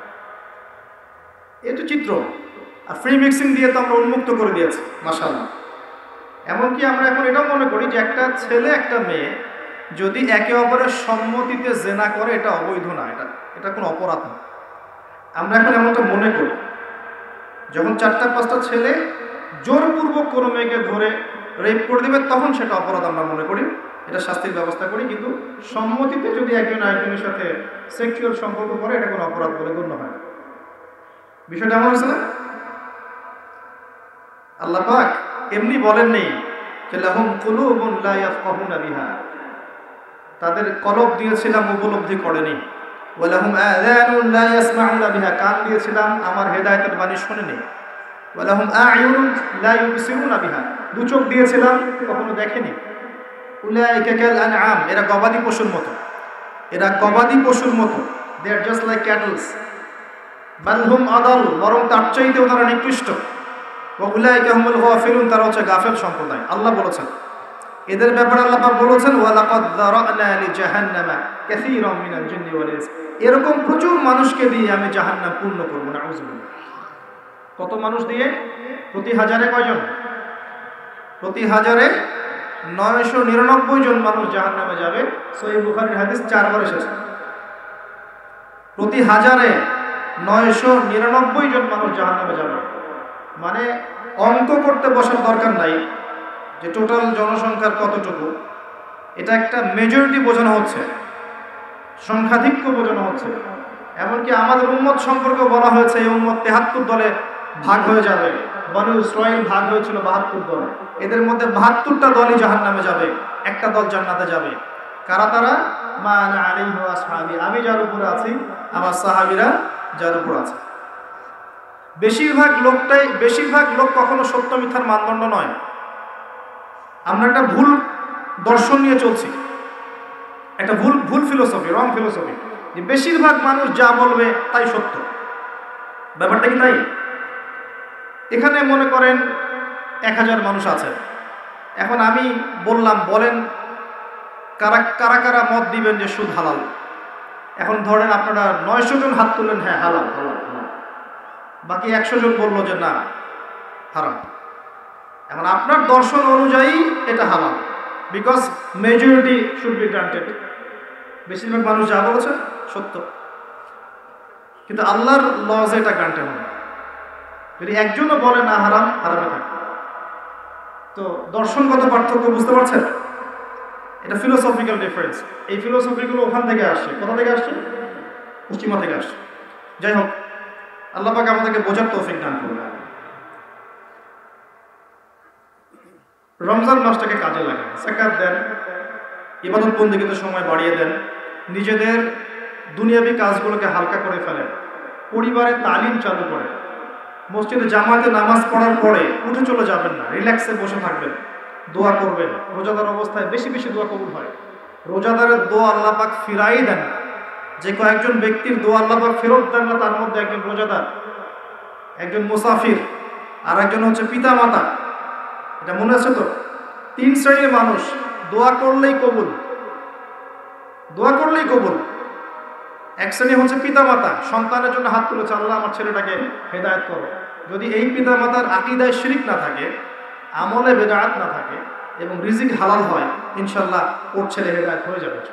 Speaker 1: এই তো চিত্র। আর ফ্রি মিক্সিং দিয়ে তো আমরা উন্মুক্ত করে দিয়েছি, মাশাআল্লাহ। এমনকি আমরা এখন এটাও মনে করি যে একটা ছেলে একটা মেয়ে যদি একে অপরের সম্মতিতে জেনা করে, এটা অবৈধ না, এটা এটা কোনো অপরাধ না। আমরা এখন এমনটা মনে করি। যখন চারটা পাঁচটা ছেলে জোরপূর্বক কোনো মেয়েকে ধরে রেপ করে দেবে, তখন সেটা অপরাধ আমরা মনে করি, এটা শাস্তির ব্যবস্থা করি। কিন্তু সম্মতিতে যদি একজন আরেকজনের সাথে সেক্সুয়াল সম্পর্ক করে, এটা কোনো অপরাধ বলে গণ্য হয় না। বিষয়টা এমন হয়েছে না? আল্লাহ পাক এমনি বলেন নেই যে লাহুম কুলুবুন লা ইয়াফকাহুনা বিহা, তাদের কলব দিয়েছিলাম উপলব্ধি করেনি। ওয়ালাহুম আযানুন লা ইয়াসমাউনা বিহা, কান দিয়েছিলাম আমার হেদায়েতের বাণী শোনেনি। ওয়ালাহুম আ'য়ুনুন লা ইউবসিরুনা বিহা, দু চোখ দিয়েছিলাম কখনো দেখেনি। উলাইকা কাল আনআম, এরা গবাদি পশুর মতো, এরা গবাদি পশুর মতো। দে আর জাস্ট লাইক ক্যাটলস। বাল হুম আদাল, বরং তার চাইতেও তারা নিকৃষ্ট। ওয়া উলাইকা হুমুল গাফিলুন, তারা হচ্ছে গাফেল সম্প্রদায়। আল্লাহ বলেছেন এদের ব্যাপারে, আল্লাহ পাক বলেছেন ওয়া লাকাদ যারানা লি জাহান্নামা কাসীরাম মিনাল জিন্নি ওয়াল ইনস, এরকম প্রচুর মানুষকে দিয়ে আমি জাহান্নাম পূর্ণ করব। নাউযুবিল্লাহ। কত মানুষ দিয়ে? প্রতি হাজারে কয়জন? প্রতি হাজারে নয়শো নিরানব্বই জন মানুষ জাহান্নামে যাবে। সহিহ বুখারীর হাদিস চারবার এসেছে। প্রতি হাজারে নয়শো নিরানব্বই জন মানুষ জাহান্নামে যাবে। মানে অঙ্ক করতে বসার দরকার নাই যে টোটাল জনসংখ্যার কতটুকু, এটা একটা মেজরিটি বোঝানো হচ্ছে, সংখ্যাধিক্য বোঝানো হচ্ছে। এমনকি আমাদের উম্মত সম্পর্কে বলা হয়েছে এই উম্মত তেহাত্তর দলে ভাগ হয়ে যাবে। বনু ইসরাঈল ভাগ হয়েছিল বাহাত্তর দলে, এদের মধ্যে বাহাত্তরটা দলই জাহান্নামে যাবে, একটা দল জান্নাতে যাবে। কারা তারা? মা আনা আলাইহি ওয়া আসহাবি, আমি যার উপরে আছি, আমার সাহাবীরা যার উপর আছে। বেশিরভাগ লোকটাই, বেশিরভাগ লোক কখনো সত্য মিথ্যার মানদণ্ড নয়। আমরা একটা ভুল দর্শন নিয়ে চলছি, একটা ভুল ভুল ফিলোসফি, রং ফিলোসফি, যে বেশিরভাগ মানুষ যা বলবে তাই সত্য। ব্যাপারটা কি তাই? এখানে মনে করেন এক হাজার মানুষ আছে, এখন আমি বললাম বলেন কারা কারা কারা মত দিবেন যে সুদ হালাল। এখন ধরেন আপনারা নয়শো জন হাত তুললেন, হ্যাঁ হালাল হালাল হালাল, বাকি একশো জন বললো যে না হারাম। এখন আপনার দর্শন অনুযায়ী এটা হালাল, because majority should be granted. বেশিরভাগ মানুষ যা বলেছে সত্য, কিন্তু আল্লাহর লজে এটা গ্রান্টেড হবে। যদি একজনও বলে না হারাম, হারামে থাকে। তো দর্শনগত পার্থক্য বুঝতে পারছেন? এটা ফিলোসফিক্যাল ডিফারেন্স। এই ফিলোসফিগুলো ওখান থেকে আসছে। কোথা থেকে আসছে? পশ্চিমা থেকে আসছে। যাই হোক, আল্লাহ পাক আমাদেরকে বোঝার তৌফিক দান করুন। রমজান মাসটাকে কাজে লাগান, যাকাত দেন, ইবাদত বন্দেগীতে সময় বাড়িয়ে দেন, নিজেদের দুনিয়াবি কাজগুলোকে হালকা করে ফেলেন, পরিবারে তালিম চালু করেন, মসজিদে জামাতে নামাজ পড়ার পরে উঠে চলে যাবেন না, রিল্যাক্সে বসে থাকবেন, দোয়া করবেন। রোজাদার অবস্থায় বেশি বেশি দোয়া কবুল হয়। রোজাদারের দোয়া আল্লাহ পাক ফিরাই দেন না। যে কয়েকজন ব্যক্তির দোয়া আল্লাহ পাক ফেরত দেন না, তার মধ্যে একজন রোজাদার, একজন মুসাফির, আর একজন হচ্ছে পিতা মাতা। এটা মনে আছে তো? তিন শ্রেণীর মানুষ দোয়া করলেই কবুল, দোয়া করলেই কবুল। এক শ্রেণী হচ্ছে পিতা মাতা, সন্তানের জন্য হাত তুলেছে, আল্লাহ আমার ছেলেটাকে হেদায়েত করো। যদি এই পিতা মাতার আকীদায় শিরক না থাকে, আমলে বেদাত না থাকে এবং রিজিক হালাল হয়, ইনশাল্লাহ ওর ছেলে হেদায়েত হয়ে যাবে।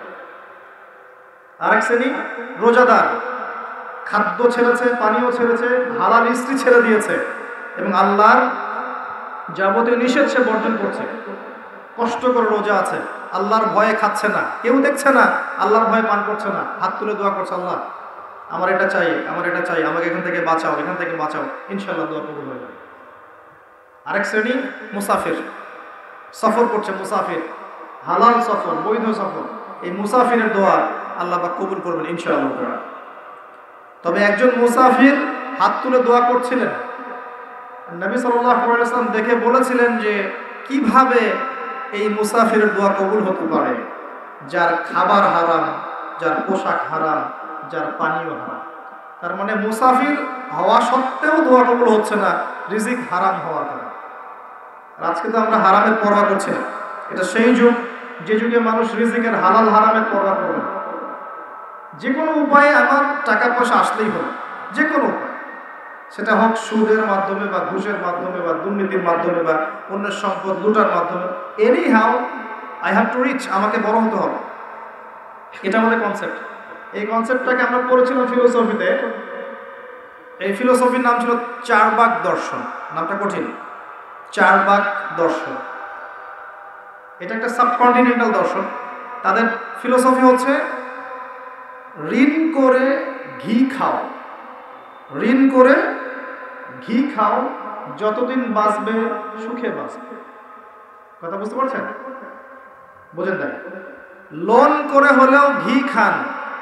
Speaker 1: আরেক শ্রেণী রোজাদার, খাদ্য ছেড়েছে, পানীয় ছেড়েছে, হালাল স্ত্রী ছেড়ে দিয়েছে এবং আল্লাহর যাবতীয় নিষেধ সে বর্জন করছে, কষ্ট করে রোজা আছে, আল্লাহর ভয়ে খাচ্ছে না, কেউ দেখছে না, আল্লাহর ভয়ে পান করছে না, হাত তুলে দোয়া করছে, আল্লাহ আমার এটা চাই, আমার এটা চাই, আমাকে এখান থেকে বাঁচাও, এখান থেকে বাঁচাও, ইনশাল্লাহ দোয়া কবুল হয়ে যাবে। আরেক শ্রেণী মুসাফির, সফর করছে, মুসাফির, হালাল সফর, বৈধ সফর, এই মুসাফিরের দোয়া আল্লাহ পাক কবুল করবেন ইনশাআল্লাহ। তবে একজন মুসাফির হাত তুলে দোয়া করছিলেন, নবী সাল্লাল্লাহু আলাইহি ওয়াসাল্লাম দেখে বলেছিলেন যে কিভাবে এই মুসাফিরের দোয়া কবুল হতে পারে, যার খাবার হারাম, যার পোশাক হারাম, যার পানীয় হারাম। তার মানে মুসাফির হওয়া সত্ত্বেও দোয়া কবুল হচ্ছে না, রিজিক হারাম হওয়ার কারণে। আর আজকে তো আমরা হারামের পরোয়া করছি না। এটা সেই যুগ যে যুগে মানুষ রিজিকের হালাল হারামের পরোয়া করবে না। যে কোনো উপায়ে আমার টাকা পয়সা আসলেই হলো, যে কোনো উপায়, সেটা হোক সুদের মাধ্যমে বা ঘুষের মাধ্যমে বা দুর্নীতির মাধ্যমে বা অন্যের সম্পদ লুটার মাধ্যমে, anyhow I have to reach, আমাকে বড় হতে হবে। এটা আমাদের কনসেপ্ট। এই কনসেপ্টটাকে আমরা পড়েছিলাম ফিলোসফিতে। এই ফিলোসফির নাম ছিল চারবাক দর্শন। নামটা কঠিন, চারবাক দর্শন। এটা একটা সাবকন্টিনেন্টাল দর্শন। তাদের ফিলোসফি হচ্ছে ঋণ করে ঘি খাও, ঋণ করে ঘি খাও, যতদিন বাঁচবে সুখে বাঁচবে। কথা বুঝতে পারছেন? বোঝেন তাই? লোন করে হলেও ঘি খান,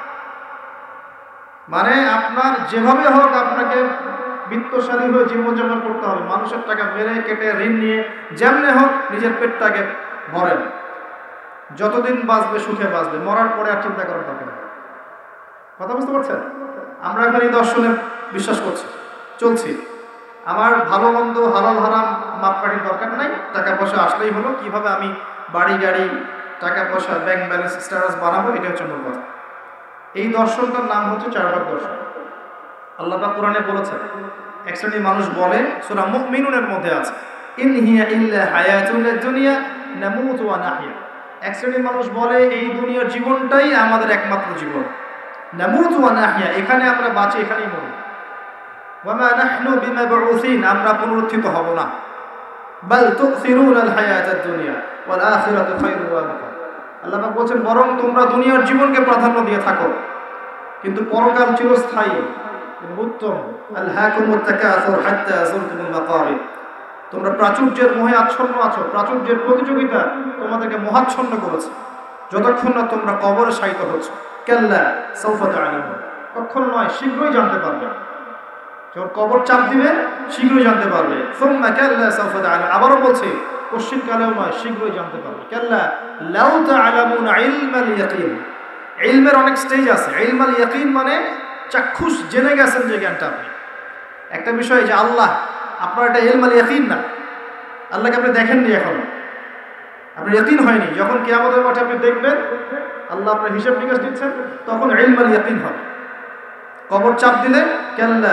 Speaker 1: মানে আপনার যেভাবে হোক আপনাকে বিত্তশালী হয়ে জীবনযাপন করতে হবে, মানুষের টাকা মেরে কেটে ঋণ নিয়ে যেমনে হোক নিজের পেটটাকে ভরেন, যতদিন বাঁচবে সুখে বাঁচবে, মরার পরে আর চিন্তা করার দরকার নেই। কথা বুঝতে পারছেন? আমরা এখন এই দর্শনে বিশ্বাস করছি, চলছি, আমার ভালো মন্দ হালাল হারাম মাপকাঠির দরকার নাই, টাকা পয়সা আসলেই হলো, কিভাবে আমি বাড়ি গাড়ি টাকা পয়সা ব্যাংক ব্যালেন্স স্ট্যাটাস বানাবো, এটা হচ্ছে মূল কথা। এই দর্শনটার নাম হচ্ছে চারভাগ দর্শন। আল্লাহ পাক কোরআনে বলেছেন, এক শ্রেণীর মানুষ বলে, সূরা মুমিনুনের মধ্যে আছে, ইন হিয়া ইল্লা হায়াতুদ দুনিয়া নামুতু ওয়া নাহইয়া। এক শ্রেণীর মানুষ বলে এই দুনিয়ার জীবনটাই আমাদের একমাত্র জীবন, নামুতু ওয়া নাহইয়া, এখানে আমরা বাঁচি, এখানেই মরি, ওয়া মা নাহনু বিমাবউসিন, আমরা পুনরুত্থিত হব না, বাল তুসিরুনাল হায়াতাদ দুনিয়া ওয়াল আখিরাতু খায়রুন ওয়া আবকা। আল্লাহ পাক বলেন, বরং তোমরা দুনিয়ার জীবনকে প্রাধান্য দিয়ে থাকো, কিন্তু পরকাল চিরস্থায়ী উত্তম। আলহাকুমুত তাকাসুর হাত্তা যুরতুমুল মাকাবির, তোমরা প্রাচুর্যের মোহে আচ্ছন্ন আছো, প্রাচুর্যের প্রতিযোগিতা তোমাদেরকে মোহাচ্ছন্ন করেছে, যতক্ষণ না তোমরা কবরে শায়িত হচ্ছ। কাল্লা সাউফা তা'লামুন, কখন নয় শীঘ্রই জানতে পারবে, যখন কবর চাপ দিবে শীঘ্রই জানতে পারবে। সুম্মা কাল্লা সাউফা তা'লামুন, আবারও বলছি কোশ্চিন কালেও নয় শীঘ্রই জানতে পারবে। কাল্লা লাউ তা'লামুনা ইলমাল ইয়াকিন, ইলমের অনেক স্টেজ আছে। ইলমাল ইয়াকিন মানে চাক্ষুষ জেনে গেছেন যে জ্ঞানটা, আপনি একটা বিষয় যে আল্লাহ, আপনার এটা ইলমাল ইয়াকিন না, আল্লাহকে আপনি দেখেননি এখনো, আপনার ইয়াকিন হয়নি, যখন কিয়ামতের মাঠে আপনি দেখবেন আল্লাহ আপনার হিসাব নিকাশ দিচ্ছেন, তখন ইলমাল ইয়াকিন হবে। কবর চাপ দিলে কাল্লা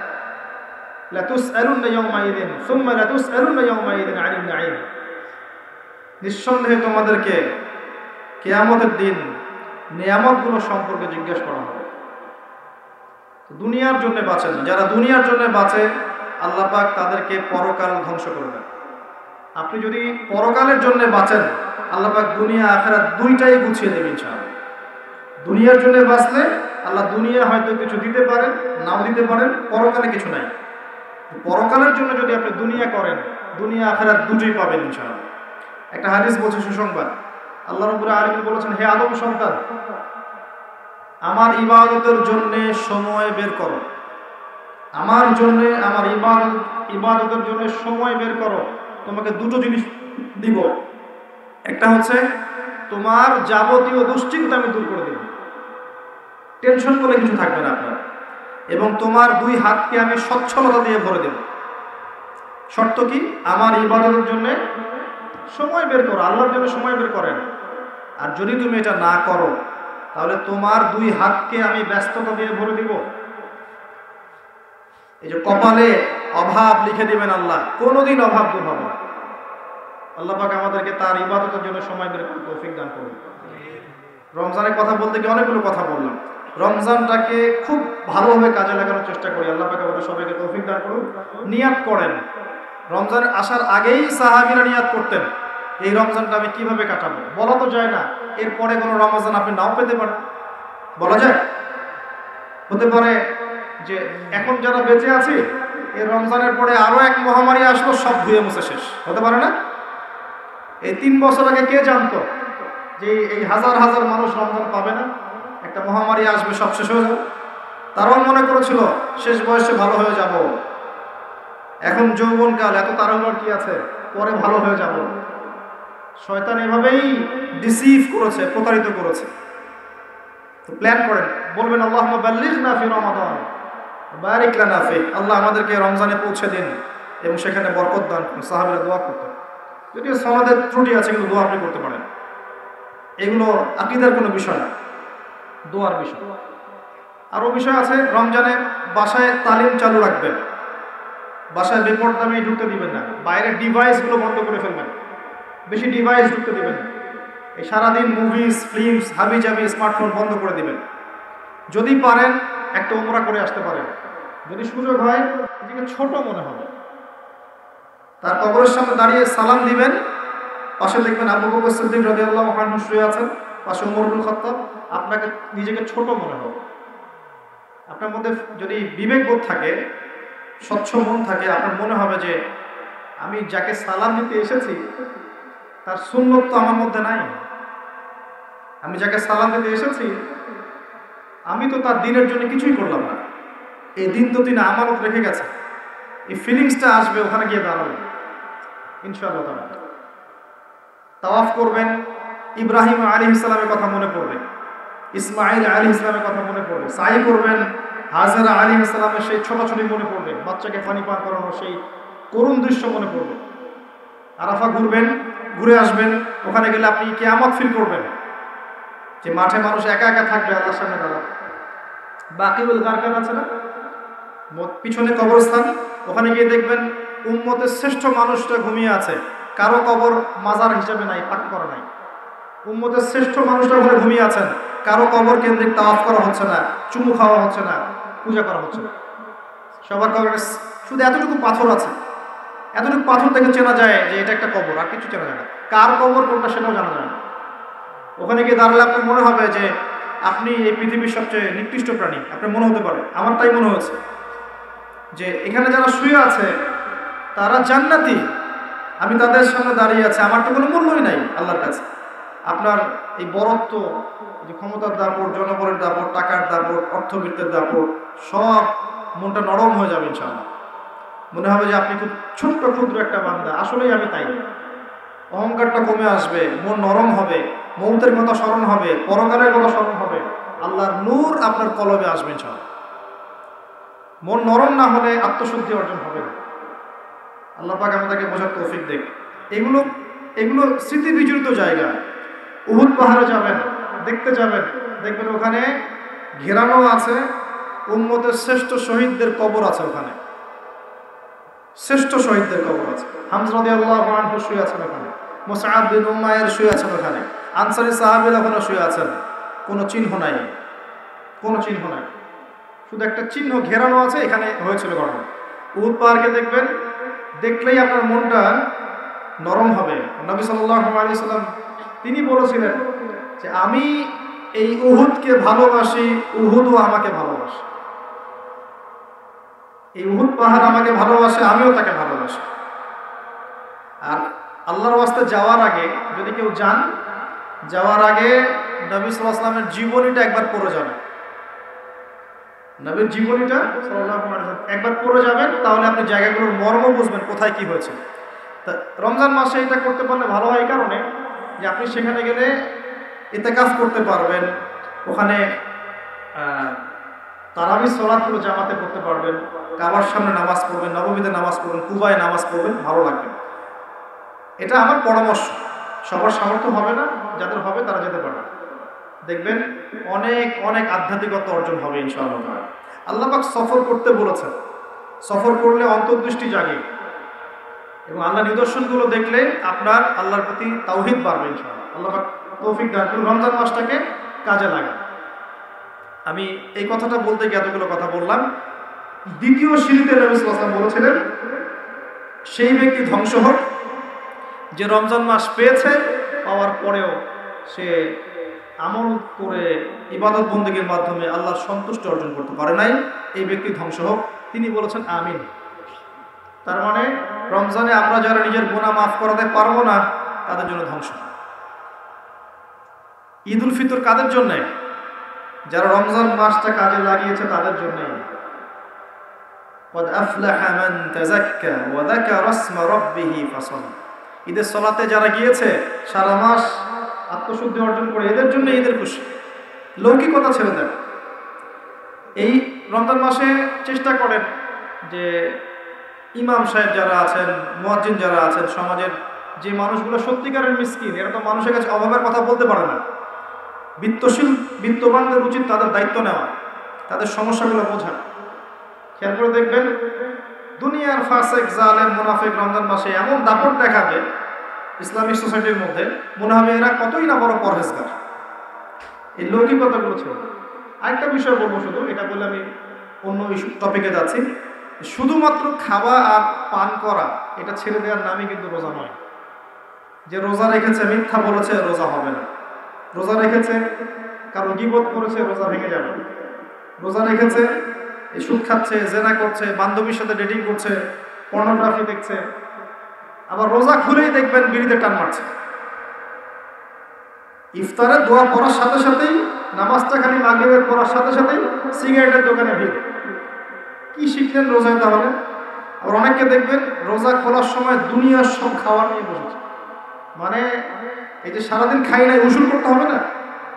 Speaker 1: লাতুসআলুনা ইয়াওমাইযিন সুম্মা লাতুসআলুনা ইয়াওমাইযিন আনিন নাঈম, নিঃসন্দেহে তোমাদেরকে কিয়ামতের দিন নিয়ামতগুলো সম্পর্কে জিজ্ঞেস করা হবে। দুনিয়ার জন্য বাঁচেন, যারা দুনিয়ার জন্য বাঁচে আল্লাহ পাক তাদেরকে পরকাল ধ্বংস করে দেন। আপনি যদি পরকালের জন্য বাঁচেন, আল্লাহ পাক দুনিয়া আখিরাত দুইটাই গুছিয়ে দেবেন ইনশাআল্লাহ। দুনিয়ার জন্য বাঁচলে আল্লাহ দুনিয়া হয়তো কিছু দিতে পারেন, নাও দিতে পারেন, পরকালে কিছু নাই। পরকালের জন্য যদি আপনি দুনিয়া করেন, দুনিয়া আখিরাত দুটোই পাবেন ইনশাআল্লাহ। একটা হাদিস বলছে সুসংবাদ, আল্লাহ রাব্বুল আলামিন বলেছেন, হে আদম সন্তান, আমার ইবাদতের জন্য সময় বের করো, আমার জন্য, আমার ইবাদত ইবাদতের জন্য সময় বের করো, তোমাকে দুটো জিনিস দিব। একটা হচ্ছে তোমার যাবতীয় দুশ্চিন্তা আমি দূর করে দেব, টেনশন বলে কিছু থাকবে না আপনার, এবং তোমার দুই হাতকে আমি সচ্ছলতা দিয়ে ভরে দেব। শর্ত কি? আমার ইবাদতের জন্য সময় বের করো, আল্লাহর জন্য সময় বের করেন। আর যদি তুমি এটা না করো, তাহলে তোমার দুই হাতকে আমি ব্যস্ততা দিয়ে ভরে দিব। এই যে কপালে অভাব লিখে দিবেন আল্লাহ, কোনোদিন অভাব দূর হবে না। আল্লাহ পাক আমাদেরকে তার ইবাদতের জন্য সময় বের করতে তৌফিক দান করুন। রমজানের কথা বলতে গিয়ে অনেকগুলো কথা বললাম, রমজানটাকে খুব ভালোভাবে কাজে লাগানোর চেষ্টা করি। আল্লাহ পাক আমাদের সবাইকে তৌফিক দান করুন। নিয়াত করেন, রমজান আসার আগেই সাহাবীরা নিয়াত করতেন, এই রমজানটা আমি কিভাবে কাটাবো। বলা তো যায় না, এরপরে কোনো রমজান আপনি নাও পেতে পারেন, বলা যায়। হতে পারে যে এখন যারা বেঁচে আছি, এই রমজানের পরে আরো এক মহামারী আসলো, সব ধুয়ে মুছে শেষ, হতে পারে না? এই তিন বছর আগে কে জানতো যে এই হাজার হাজার মানুষ রমজান পাবে না, একটা মহামারী আসবে, সব শেষ হয়ে যাবে। তারাও মনে করেছিল শেষ বয়সে ভালো হয়ে যাব, এখন যৌবনকাল, এত তাড়াহুড়োর কি আছে, পরে ভালো হয়ে যাব। শয়তান এভাবেই ডিসিভ করেছে, প্রতারিত করেছে। তো প্ল্যান করেন, বলবেন আল্লাহুম্মা বাল্লিগনা ফি রমাদান বারিক লানা ফি, আল্লাহ আমাদেরকে রমজানে পৌঁছে দিন এবং সেখানে বরকত দান করুন। সাহাবীরা দোয়া করতেন, যদিও সনদের ত্রুটি আছে, কিন্তু দোয়া আপনি করতে পারেন। এগুলো আকীদার কোনো বিষয় না, দোয়ার বিষয়। আরও বিষয় আছে, রমজানে বাসায় তালিম চালু রাখবেন, বাসায় বেপরদামি ঢুকতে দিবেন না, বাইরের ডিভাইসগুলো বন্ধ করে ফেলবেন, বেশি ডিভাইস ঢুকতে দিবেন না। এই সারাদিন মুভিজ, ফিল্মস, হাবি জাবি, স্মার্টফোন বন্ধ করে দিবেন। যদি পারেন একটা উমরা করে আসতে পারেন, যদি সুযোগ হয় নিজেকে ছোট মনে হবে, তার কবরের সামনে দাঁড়িয়ে সালাম দিবেন, পাশে দেখবেন আবু বকর সিদ্দিক রাদিয়াল্লাহু আনহু শুয়ে আছেন, পাশে ওমর ইবনে খাত্তাব, আপনাকে নিজেকে ছোট মনে হবে। আপনার মধ্যে যদি বিবেকবোধ থাকে, স্বচ্ছ মন থাকে, আপনার মনে হবে যে আমি যাকে সালাম দিতে এসেছি তার সুন্নত তো আমার মধ্যে নাই, আমি যাকে সালাম দিতে এসেছি আমি তো তার দিনের জন্য কিছুই করলাম না, এই দিন তো তিনি আমানত রেখে গেছে, এই ফিলিংসটা আসবে ওখানে গিয়ে দাঁড়াবেন ইনশাআল্লাহ তাআলা। তাওয়াফ করবেন, ইব্রাহিম আলাইহিস সালামের কথা মনে পড়বে, ইসমাইল আলাইহিস সালামের কথা মনে পড়বে, সাই করবেন, হাজরা আলাইহিস সালামের সেই ছোটাছুটি মনে পড়বে, বাচ্চাকে পানি পান করানো সেই করুণ দৃশ্য মনে পড়বে। আরাফা ঘুরবেন, ঘুরে আসবেন, ওখানে গেলে আপনি কিয়ামত ফিল করবেন, যে মাঠে মানুষ একা একা থাকবে আল্লাহর সামনে দাঁড়াবে। বাকিউল গারকান আছে না পিছনে কবরস্থান, ওখানে গিয়ে দেখবেন উম্মতের শ্রেষ্ঠ মানুষটা ঘুমিয়ে আছে, কারো কবর মাজার হিসেবে নাই, পাক করা নাই। উম্মতের শ্রেষ্ঠ মানুষটা ওখানে ঘুমিয়ে আছেন, কারো কবর কেন্দ্রিক তাওয়াফ করা হচ্ছে না, চুমু খাওয়া হচ্ছে না, পূজা করা হচ্ছে না, সবার কবরে শুধু এতটুকু পাথর আছে, এতটুকু পাথর দেখে চেনা যায় যে এটা একটা কবর, আর কিছু চেনা যায় না। কার কবর কোনটা সেটাও জানা যায় না। ওখানে গিয়ে দাঁড়ালে আপনার মনে হবে যে আপনি এই পৃথিবীর সবচেয়ে নিকৃষ্ট প্রাণী, আপনার মনে হতে পারে, আমার তাই মনে হচ্ছে যে এখানে যারা শুয়ে আছে তারা জান্নাতি, আমি তাদের সামনে দাঁড়িয়ে আছি, আমার তো কোনো মূল্যই নাই আল্লাহর কাছে। আপনার এই বরত্ব, যে ক্ষমতার দাপট, জনবলের দাপট, টাকার দাপট, অর্থবিত্তের দাপট, সব মনটা নরম হয়ে যাবে ইনশাআল্লাহ। মনে হবে যে আপনি খুব ছোট্ট ক্ষুদ্র একটা বান্দা, আসলেই আমি তাই। অহংকারটা কমে আসবে, মন নরম হবে, মৌতের কথা স্মরণ হবে, পরকালের কথা স্মরণ হবে, আল্লাহর নূর আপনার কলবে আসবে ইনশাআল্লাহ। মন নরম না হলে আত্মশুদ্ধি অর্জন হবে না। আল্লাহ পাক আমাদেরকে বোঝার তৌফিক দেখ। এগুলো এগুলো স্মৃতি বিজড়িত জায়গা। উহুদ পাহাড়ে যাবেন, দেখতে যাবেন, দেখবেন ওখানে ঘেরানো আছে উম্মতের শ্রেষ্ঠ শহীদদের কবর আছে, ওখানে শ্রেষ্ঠ শহীদদের কবর আছে। হামজা রাদিয়াল্লাহু আনহু শুয়ে আছেন ওখানে, মুসআব বিন উমাইর শুয়ে আছেন ওখানে, আনসারী সাহাবীরা ওখানে শুয়ে আছেন, কোনো চিহ্ন নাই, কোনো চিহ্ন নাই, শুধু একটা চিহ্ন ঘেরানো আছে, এখানে হয়েছিল ঘটনা। উহুদ পাহাড়কে দেখবেন, দেখলেই আপনার মনটা নরম হবে। নবী সাল্লাল্লাহু আলাইহি সাল্লাম তিনি বলেছিলেন যে আমি এই উহুদকে ভালোবাসি, উহুদও আমাকে ভালোবাসে। এই উহুদ পাহাড় আমাকে ভালোবাসে, আমিও তাকে ভালোবাসি। আর আল্লাহর ওয়াস্তে যাওয়ার আগে যদি কেউ যান, যাওয়ার আগে নবী সাল্লাল্লাহু আলাইহি ওয়াসাল্লামের জীবনীটা একবার পড়ে যাবেন। নবীর জীবনীটা সাল্লাল্লাহু আলাইহি ওয়াসাল্লাম একবার পড়ে যাবেন, তাহলে আপনি জায়গাগুলোর মর্ম বুঝবেন, কোথায় কি হয়েছে। তা রমজান মাসে এটা করতে পারলে ভালো হয়, এই কারণে যে আপনি সেখানে গেলে ইতিকাফ করতে পারবেন, ওখানে তারাবি সালাতগুলো জামাতে করতে পারবেন, কাবার সামনে নামাজ পড়বেন, নববীতে নামাজ পড়বেন, কুবায় নামাজ পড়বেন, ভালো লাগবে। এটা আমার পরামর্শ, সবার সামর্থ্য হবে না, যাদের হবে তারা যেতে পারবে, দেখবেন অনেক অনেক আধ্যাত্মিকতা অর্জন হবে ইনশাআল্লাহ। আল্লাহ পাক সফর করতে বলেছেন, সফর করলে অন্তর্দৃষ্টি জাগে এবং আল্লাহ নিদর্শনগুলো দেখলে আপনার আল্লাহর প্রতি তাওহীদ বাড়বে ইনশাআল্লাহ। আল্লাহ পাক তৌফিক দান করুন, রমজান মাসটাকে কাজে লাগান। আমি এই কথাটা বলতে গিয়ে এতগুলো কথা বললাম। দ্বিতীয় সিঁড়িতে নবী সাল্লাল্লাহু আলাইহি ওয়াসাল্লাম বলেছিলেন, সেই ব্যক্তি ধ্বংস হোক যে রমজান মাস পেয়েছে, পাওয়ার পরেও সে আমল করে ইবাদত বন্দেগীর মাধ্যমে আল্লাহর সন্তুষ্টি অর্জন করতে পারে নাই, এই ব্যক্তি ধ্বংস হোক। তিনি বলেছেন আমিন। তার মানে রমজানে আমরা যারা নিজের গুনাহ মাফ করাতে পারবো না, তাদের জন্য ধ্বংস। ঈদ উল ফিতর কাদের জন্য? যারা রমজান মাসটা কাজে লাগিয়েছে তাদের জন্য। قد أفلح من تزكى وذكر اسم ربه فصلى। ঈদের সালাতে যারা গিয়েছে সারা মাস আত্মশুদ্ধি অর্জন করে, এদের জন্য ঈদের খুশি। লৌকিকতা ছেড়ে দেন। এই রমজান মাসে চেষ্টা করেন যে ইমাম সাহেব যারা আছেন, মুয়াজ্জিন যারা আছেন, সমাজের যে মানুষগুলো সত্যিকারের মিসকিন, এরা তো মানুষের কাছে অভাবের কথা বলতে পারে না, বিত্তশীল বিত্তবানদের উচিত তাদের দায়িত্ব নেওয়া, তাদের সমস্যাগুলো বোঝা। খেয়াল করে দেখবেন দুনিয়ার ফাসেক, জালেম, মুনাফিক রমজান মাসে এমন দাপট দেখাবে ইসলামিক সোসাইটির মধ্যে, মনে হবে এরা কতই না বড় পরহেজগার। এই লৌকিকতাগুলো ছিল। আরেকটা বিষয় বলবো, শুধু এটা বলে আমি অন্য ইস্যু টপিকে যাচ্ছি। শুধুমাত্র খাওয়া আর পান করা এটা ছেড়ে দেওয়ার নামই কিন্তু রোজা নয়। যে রোজা রেখেছে মিথ্যা বলেছে, রোজা হবে না। রোজা রেখেছে কারো গীবত করেছে, রোজা ভেঙে যাবে। রোজা রেখেছে সুদ খাচ্ছে, জেনা করছে, বান্ধবীর সাথে ডেটিং করছে, পর্নোগ্রাফি দেখছে, আবার রোজা খুলেই দেখবেন বিড়িতে টান মারছে। ইফতারের দোয়া পড়ার সাথে সাথেই নামাজটা খালি মাগরিবের পড়ার সাথে সাথেই সিগারেটের দোকানে ভিড়। কি শিখলেন রোজায় তাহলে? আবার অনেককে দেখবেন রোজা খোলার সময় দুনিয়ার সব খাবার নিয়ে বসেছে। মানে এই যে সারাদিন খাই নাই উসুল করতে হবে না,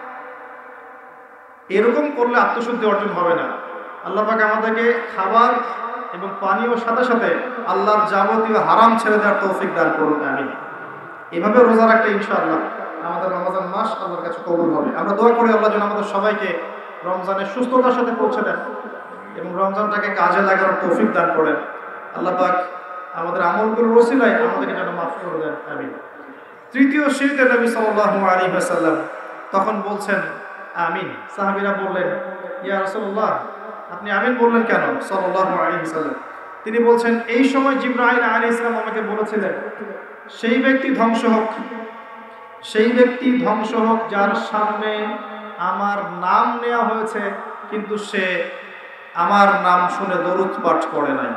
Speaker 1: এরকম করলে আত্মশুদ্ধি অর্জন হবে না। আল্লাহ পাক আমাদেরকে খাবার এবং পানীয় সাথে সাথে আল্লাহর যাবতীয় হারাম ছেড়ে দেওয়ার তৌফিক দান করুন, আমিন। এভাবে রোজা রাখলে ইনশাআল্লাহ আমাদের রমজান মাস আল্লাহর কাছে কবুল হবে। আমরা দোয়া করি আল্লাহ যেন আমাদের সবাইকে রমজানের সুস্থতার সাথে পৌঁছে দেন এবং রমজানটাকে কাজে লাগানোর তৌফিক দান করেন। আল্লাহ পাক আমাদের আমলগুলোর ওসিলায় আমাদেরকে যেন মাফ করে দেন, আমিন। তৃতীয় সিজদা নবী সাল্লাল্লাহু আলাইহি ওয়াসাল্লাম তখন বলছেন আমিন। সাহাবীরা বললেন, ইয়া রাসূলুল্লাহ, আপনি আমিন বললেন কেন? সাল্লাল্লাহু আলাইহি ওয়াসাল্লাম তিনি বলছেন, এই সময় জিবরাইল আলাইহিস সালাম আমাকে বলেছিলেন, সেই ব্যক্তি ধ্বংস হোক, সেই ব্যক্তি ধ্বংস হোক যার সামনে আমার নাম নেওয়া হয়েছে কিন্তু সে আমার নাম শুনে দরুদ পাঠ করে নাই।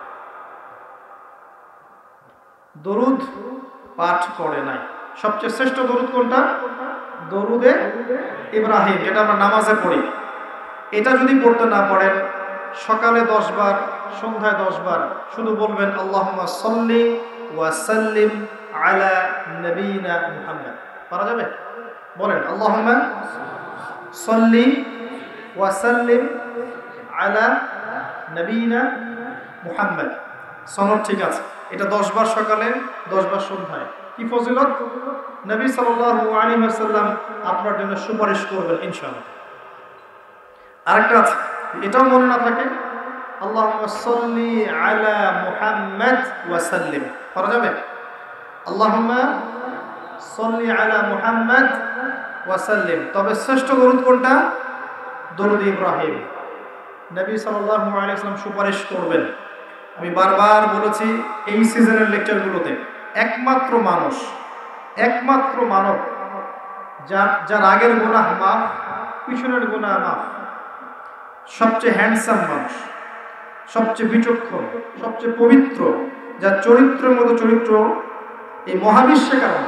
Speaker 1: দরুদ পাঠ করে নাই। সবচেয়ে শ্রেষ্ঠ দরুদ কোনটা? দরুদে ইব্রাহিম, যেটা আমরা নামাজে পড়ি। এটা যদি পড়তে না পারেন, সকালে দশ বার, সন্ধ্যায় দশ বার শুধু বলবেন আল্লাহুম্মা সাল্লি ওয়া সাল্লিম আলা নবিয়িনা মুহাম্মদ। পারা যাবে? বলেন আল্লাহুম্মা সাল্লি ওয়া সাল্লিম আলা নবিয়িনা মুহাম্মদ। সনদ ঠিক আছে। এটা দশ বার সকালে, দশ বার সন্ধ্যায়। কি ফজিলত! নবী সাল্লাল্লাহু আলাইহি ওয়াসাল্লাম আপনার জন্য সুপারিশ করবেন ইনশাআল্লাহ। আরেকটা আছে, এটাও মনে না থাকে, আল্লাহুম্মা সাল্লি আলা মুহাম্মদ ওয়া সাল্লিম। পারা যাবে? আল্লাহুম্মা সাল্লি আলা মুহাম্মদ ওয়া সাল্লিম। তবে শ্রেষ্ঠ দরুদ কোনটা? দরুদ ইব্রাহিম। নবী সাল্লাল্লাহু আলাইহি ওয়াসাল্লাম সুপারিশ করবেন। আমি বারবার বলেছি এই সিজনের লেকচারগুলোতে, একমাত্র মানুষ, একমাত্র মানব যার যার আগের গুনাহ মাফ, পিছনের গুনাহ মাফ, সবচেয়ে হ্যান্ডসাম মানুষ, সবচেয়ে বিচক্ষণ, সবচেয়ে পবিত্র, যার চরিত্রের মতো চরিত্র এই মহাবিশ্বে কারণ,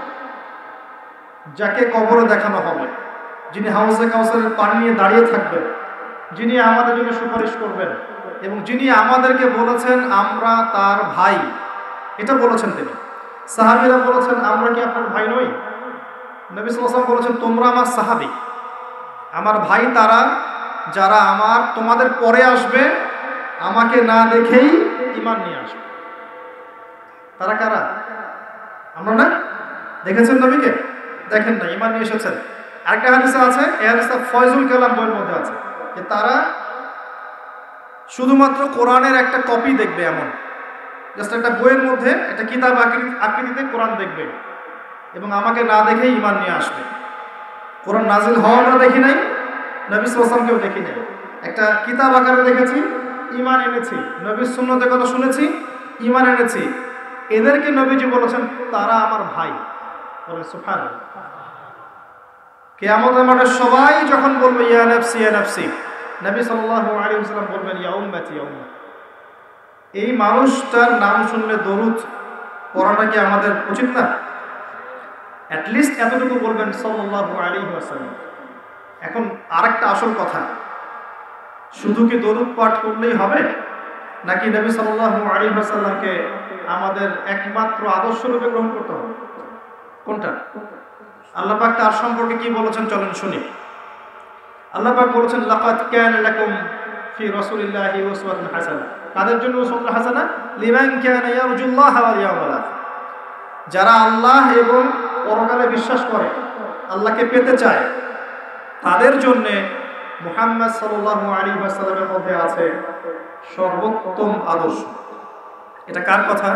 Speaker 1: যাকে কবরে দেখানো হবে, যিনি হাউজে কাউসারের পানি নিয়ে দাঁড়িয়ে থাকবেন, যিনি আমাদের জন্য সুপারিশ করবেন এবং যিনি আমাদেরকে বলেছেন আমরা তার ভাই, এটা বলেছেন তিনি। সাহাবীরা বলেছেন আমরা কি আপনার ভাই নই? নবী সাল্লাল্লাহু আলাইহি ওয়াসাল্লাম বলেছেন তোমরা আমার সাহাবী, আমার ভাই তারা যারা আমার তোমাদের পরে আসবে, আমাকে না দেখেই ঈমান নিয়ে আসবে। তারা কারা? আমরা না? দেখেছেন নবীকে? দেখেন না, ঈমান নিয়ে এসেছেন। আরেকটা হাদিসে আছে, এই হাদিসটা ফয়জুল কালাম বইয়ের মধ্যে আছে, যে তারা শুধুমাত্র কোরআনের একটা কপি দেখবে, এমন জাস্ট একটা বইয়ের মধ্যে একটা কিতাব আকৃতিতে কোরআন দেখবে এবং আমাকে না দেখেই ঈমান নিয়ে আসবে। কোরআন নাজিল হওয়া আমরা দেখি নাই, নবী সাল্লাল্লাহু আলাইহি ওয়াসাল্লামকেও দেখি নাই, একটা কিতাব আকারে দেখেছি, ঈমান এনেছি, নবীর সুন্নতের কথা শুনেছি, ঈমান এনেছি। এদেরকে নবীজি বলেছেন তারা আমার ভাই। বলে সুবহানাল্লাহ। কিয়ামতের মাঠে সবাই যখন বলবে ইয়া নাফসি ইয়া নাফসি, নবী সাল্লাল্লাহু আলাইহি ওয়াসাল্লাম বলবেন ইয়া উম্মতি ইয়া উম্মতি। এই মানুষটার নাম শুনলে দরুদ পড়াটা কি আমাদের উচিত না? অ্যাটলিস্ট এতটুকু বলবেন সাল্লাল্লাহু আলাইহি ওয়াসাল্লাম। এখন আরেকটা আসল কথা, শুধু কি দরুদ পাঠ করলেই হবে, নাকি নবী সাল্লাল্লাহু আলাইহি ওয়াসাল্লামকে আমাদের একমাত্র আদর্শ রূপে গ্রহণ করতে হবে? কোনটা? আল্লাহ পাক তার সম্পর্কে কি বলেছেন চলেন শুনি। আল্লাহ পাক বলেছেন লাকাদ কানা লাকুম ফি রাসূলিল্লাহি উসওয়াতুন হাসানাহ। কাদের জন্য উসওয়াতুন হাসানাহ? লিমান কানা ইয়ারজুল্লাহ ওয়াল ইয়াউমাল আখির। যারা আল্লাহ এবং পরকালে বিশ্বাস করে, আল্লাহকে পেতে চায়, তাদের জন্য মুহাম্মদ সাল্লাল্লাহু আলাইহি ওয়াসাল্লামের মধ্যে আছে সর্বোত্তম আদর্শ। এটা কার কথা?